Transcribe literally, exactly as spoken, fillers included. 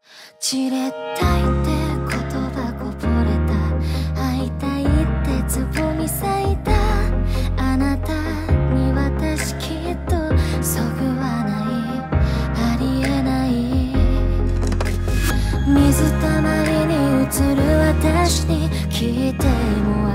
じれったいって言葉こぼれた、会いたいってつぼみ咲いた、あなたに私きっとそぐわない、ありえない。水たまりに映る私に聞いても